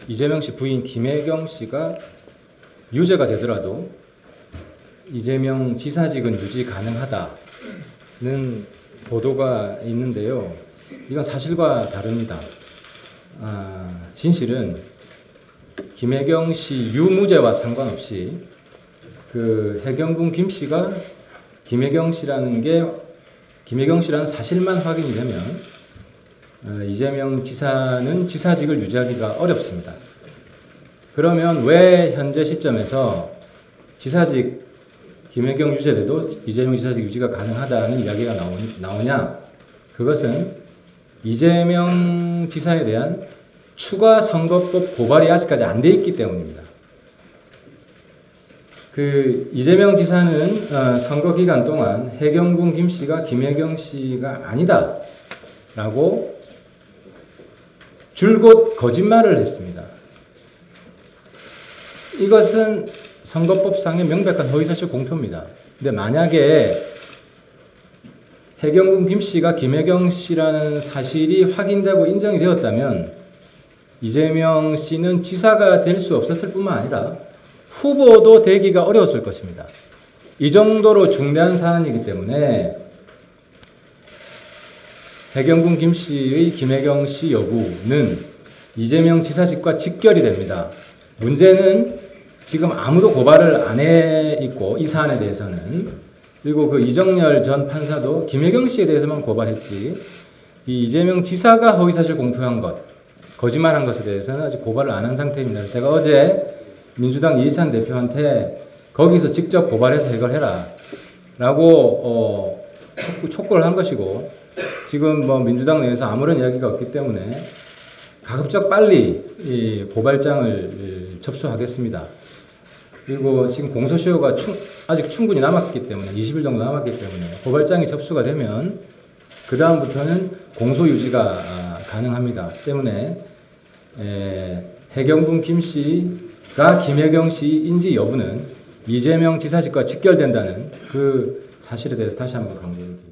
이재명 씨 부인 김혜경 씨가 유죄가 되더라도 이재명 지사직은 유지 가능하다는 보도가 있는데요. 이건 사실과 다릅니다. 진실은 김혜경 씨 유무죄와 상관없이 그 해경군 김 씨가 김혜경 씨라는 사실만 확인이 되면 이재명 지사는 지사직을 유지하기가 어렵습니다. 그러면 왜 현재 시점에서 지사직 김혜경 유죄돼도 이재명 지사직 유지가 가능하다는 이야기가 나오냐? 그것은 이재명 지사에 대한 추가 선거법 고발이 아직까지 안 돼 있기 때문입니다. 이재명 지사는 선거 기간 동안 해경군 김 씨가 김혜경 씨가 아니다라고 줄곧 거짓말을 했습니다. 이것은 선거법상의 명백한 허위사실 공표입니다. 근데 만약에 해경군 김 씨가 김혜경 씨라는 사실이 확인되고 인정이 되었다면 이재명 씨는 지사가 될 수 없었을 뿐만 아니라 후보도 되기가 어려웠을 것입니다. 이 정도로 중대한 사안이기 때문에 해경군 김 씨의 김혜경 씨 여부는 이재명 지사직과 직결이 됩니다. 문제는 지금 아무도 고발을 안 해 있고 이 사안에 대해서는, 그리고 그 이정열 전 판사도 김혜경 씨에 대해서만 고발했지 이 이재명 지사가 허위사실 공표한 것, 거짓말한 것에 대해서는 아직 고발을 안 한 상태입니다. 제가 어제 민주당 이해찬 대표한테 거기서 직접 고발해서 해결해라 라고 촉구를 한 것이고, 지금 민주당 내에서 아무런 이야기가 없기 때문에 가급적 빨리 이 고발장을 접수하겠습니다. 그리고 지금 공소시효가 아직 충분히 남았기 때문에 20일 정도 남았기 때문에 고발장이 접수가 되면 그 다음부터는 공소유지가 가능합니다. 때문에 해경군 김 씨가 김혜경 씨인지 여부는 이재명 지사직과 직결된다는 그 사실에 대해서 다시 한번 강조를 드립니다.